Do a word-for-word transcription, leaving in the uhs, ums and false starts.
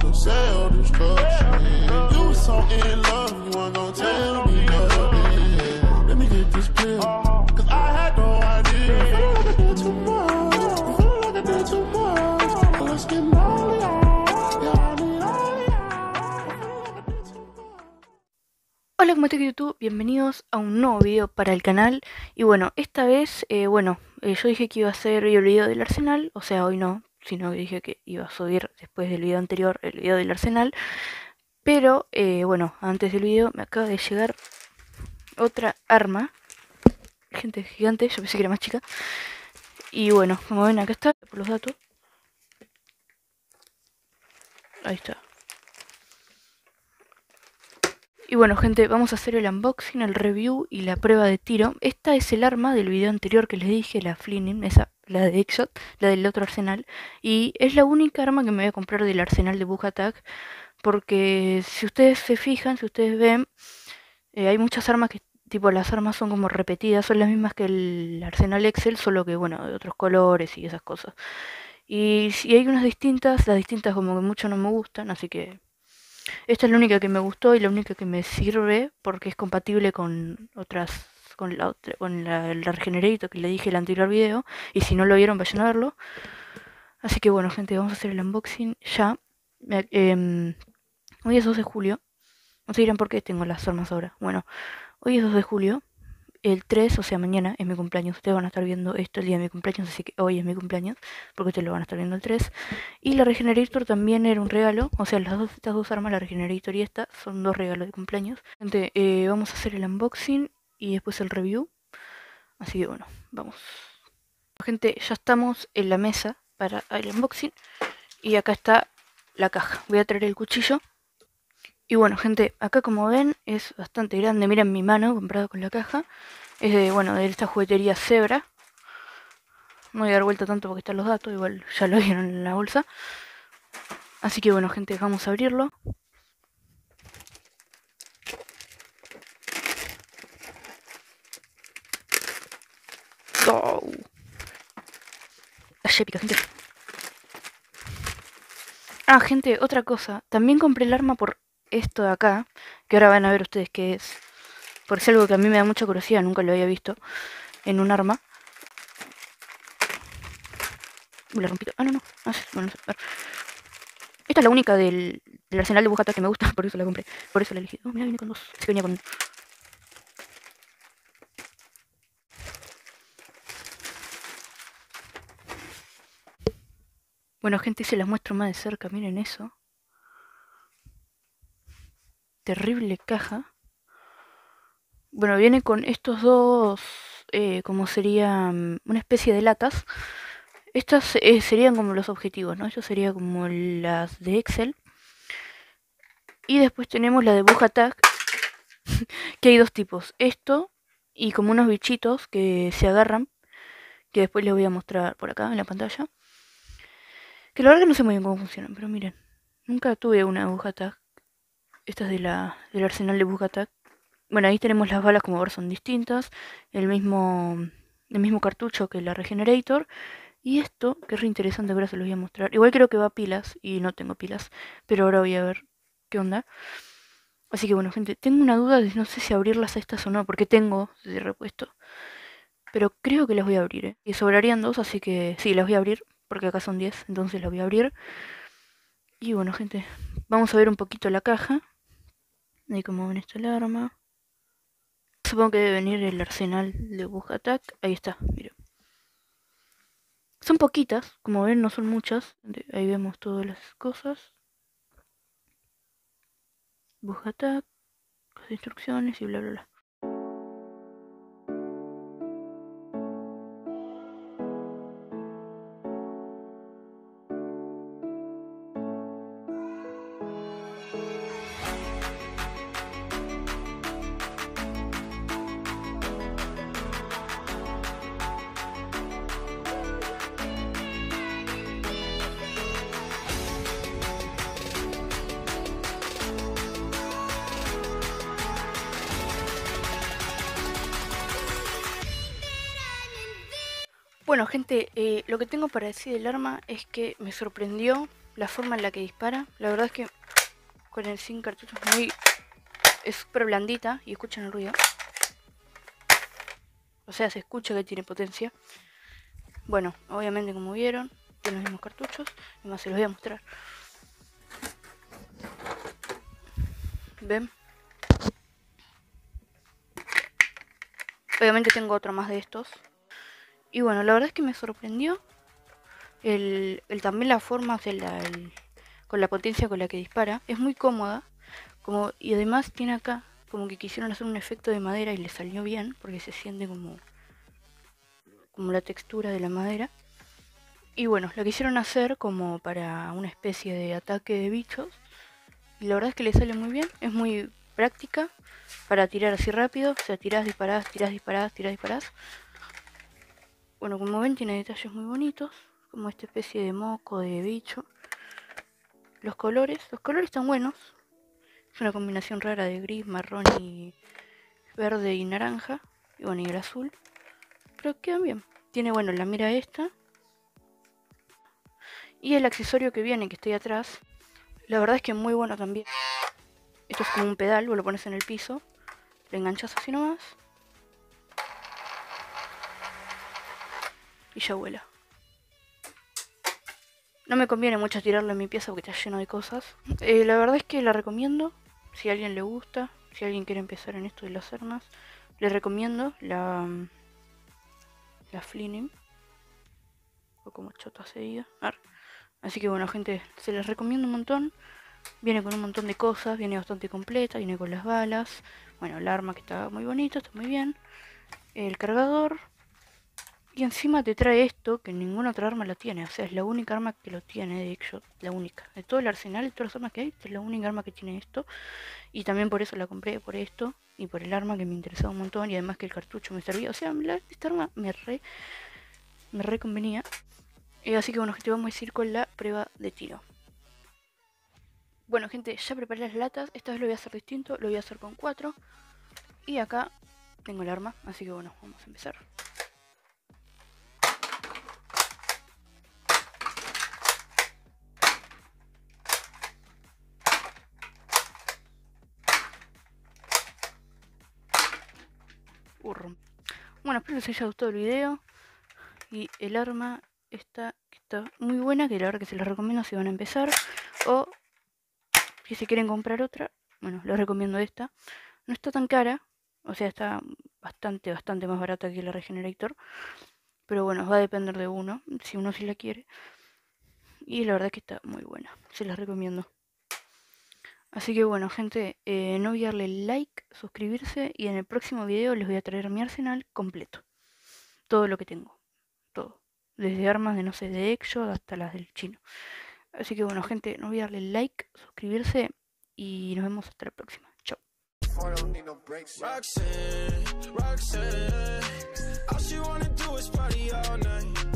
to sell destruction. You was so in love, you weren't gonna tell me nothing. Let me get this clear, cause I had no idea. I feel like I did too much, I feel like I did too much. Let's get money out, yeah, I need all y'all. Hola, ¿cómo estás YouTube? Bienvenidos a un nuevo video para el canal. Y bueno, esta vez, eh, bueno, eh, yo dije que iba a hacer el video del Arsenal. O sea, hoy no, sino que dije que iba a subir después del video anterior el video del Arsenal. Pero, eh, bueno, antes del video me acaba de llegar otra arma. Gente gigante, yo pensé que era más chica. Y bueno, como ven acá está, por los datos. Ahí está. Y bueno, gente, vamos a hacer el unboxing, el review y la prueba de tiro. Esta es el arma del video anterior que les dije, la Flinning, esa, la de X-Shot, la del otro arsenal. Y es la única arma que me voy a comprar del arsenal de Bug Attack. Porque si ustedes se fijan, si ustedes ven, eh, hay muchas armas que, tipo, las armas son como repetidas, son las mismas que el arsenal Excel, solo que, bueno, de otros colores y esas cosas. Y si hay unas distintas, las distintas como que mucho no me gustan, así que... Esta es la única que me gustó y la única que me sirve porque es compatible con otras, con la otra, con la, el Regenerator que le dije en el anterior video. Y si no lo vieron, vayan a verlo. Así que bueno, gente, vamos a hacer el unboxing ya. Eh, hoy es dos de julio. No se dirán por qué tengo las armas ahora. Bueno, hoy es dos de julio. El tres, o sea, mañana es mi cumpleaños. Ustedes van a estar viendo esto el día de mi cumpleaños, así que hoy es mi cumpleaños, porque ustedes lo van a estar viendo el tres. Y la Regenerator también era un regalo, o sea, las dos, estas dos armas, la Regenerator y esta, son dos regalos de cumpleaños. Gente, eh, vamos a hacer el unboxing y después el review. Así que bueno, vamos. Gente, ya estamos en la mesa para el unboxing. Y acá está la caja. Voy a traer el cuchillo. Y bueno, gente, acá como ven es bastante grande. Miren mi mano comprada con la caja. Es de, bueno, de esta juguetería Zebra. No voy a dar vuelta tanto porque están los datos. Igual ya lo vieron en la bolsa. Así que bueno, gente, vamos a abrirlo. ¡Oh! La épica, gente. Ah, gente, otra cosa. También compré el arma por esto de acá, que ahora van a ver ustedes qué es, porque es algo que a mí me da mucha curiosidad, nunca lo había visto en un arma. Uy, la rompí. Ah, no, no. Ah, sí, bueno, a ver. Esta es la única del, del arsenal de Bug Attack que me gusta, por eso la compré, por eso la elegí. Oh, mira, viene con dos. Es que venía con... Bueno, gente, se las muestro más de cerca, miren eso. Terrible caja. Bueno, viene con estos dos, eh, como sería una especie de latas. Estas eh, serían como los objetivos, ¿no? Esto sería como las de Excel. Y después tenemos la de Bug Attack, que hay dos tipos. Esto y como unos bichitos que se agarran, que después les voy a mostrar por acá en la pantalla. Que la verdad que no sé muy bien cómo funcionan, pero miren. Nunca tuve una Bug Attack. Esta es de la, del arsenal de Bug Attack. Bueno, ahí tenemos las balas, como ver, son distintas. El mismo, el mismo cartucho que la Regenerator. Y esto, que es re interesante, ahora se los voy a mostrar. Igual creo que va a pilas y no tengo pilas. Pero ahora voy a ver qué onda. Así que bueno, gente, tengo una duda de no sé si abrirlas a estas o no. Porque tengo de repuesto. Pero creo que las voy a abrir, ¿eh? Y sobrarían dos, así que sí, las voy a abrir. Porque acá son diez, entonces las voy a abrir. Y bueno, gente, vamos a ver un poquito la caja. Ahí como ven está el arma. Supongo que debe venir el arsenal de Bug Attack. Ahí está, miren. Son poquitas, como ven, no son muchas. Ahí vemos todas las cosas. Bug Attack, las instrucciones y bla bla bla. Bueno, gente, eh, lo que tengo para decir del arma es que me sorprendió la forma en la que dispara. La verdad es que con el sin cartucho es muy... es súper blandita. Y escuchan el ruido. O sea, se escucha que tiene potencia. Bueno, obviamente como vieron, tiene los mismos cartuchos. Además se los voy a mostrar. ¿Ven? Obviamente tengo otro más de estos. Y bueno, la verdad es que me sorprendió. El, el también la forma, o sea, la, el, con la potencia con la que dispara. Es muy cómoda. Como, y además tiene acá como que quisieron hacer un efecto de madera y le salió bien. Porque se siente como, como la textura de la madera. Y bueno, la quisieron hacer como para una especie de ataque de bichos. Y la verdad es que le sale muy bien. Es muy práctica para tirar así rápido. O sea, tirás, disparás, tirás, disparás, tirás, disparás. Bueno, como ven tiene detalles muy bonitos. Como esta especie de moco de bicho. Los colores, los colores están buenos. Es una combinación rara de gris, marrón y verde y naranja. Y bueno, y el azul. Pero quedan bien. Tiene, bueno, la mira esta. Y el accesorio que viene, que está ahí atrás. La verdad es que es muy bueno también. Esto es como un pedal, vos lo pones en el piso. Le enganchas así nomás. Y ya vuela. No me conviene mucho tirarlo en mi pieza porque está lleno de cosas. Eh, la verdad es que la recomiendo. Si a alguien le gusta. Si alguien quiere empezar en esto de las armas. Le recomiendo la... La Flinim. O como chota seguida. Así que bueno, gente, se les recomiendo un montón. Viene con un montón de cosas, viene bastante completa, viene con las balas. Bueno, el arma que está muy bonita, está muy bien. El cargador. Y encima te trae esto, que ninguna otra arma la tiene. O sea, es la única arma que lo tiene, de hecho, la única. De todo el arsenal, de todas las armas que hay, es la única arma que tiene esto. Y también por eso la compré, por esto. Y por el arma que me interesaba un montón. Y además que el cartucho me servía. O sea, la, esta arma me re, me re convenía. Eh, así que bueno, gente, vamos a ir con la prueba de tiro. Bueno, gente, ya preparé las latas. Esta vez lo voy a hacer distinto, lo voy a hacer con cuatro. Y acá tengo el arma, así que bueno, vamos a empezar. Urrum. Bueno, espero les haya gustado el video. Y el arma esta, que está muy buena, que la verdad que se las recomiendo si van a empezar. O si se quieren comprar otra, bueno, les recomiendo esta. No está tan cara, o sea, está bastante, bastante más barata que la Regenerator. Pero bueno, va a depender de uno, si uno sí la quiere. Y la verdad que está muy buena, se las recomiendo. Así que bueno, gente, eh, no olvidarle like, suscribirse. Y en el próximo video les voy a traer mi arsenal completo. Todo lo que tengo, todo. Desde armas de, no sé, de Exo hasta las del chino. Así que bueno, gente, no olvidarle like, suscribirse. Y nos vemos hasta la próxima. Chao. Roxanne, Roxanne, all she wanna do is party all night.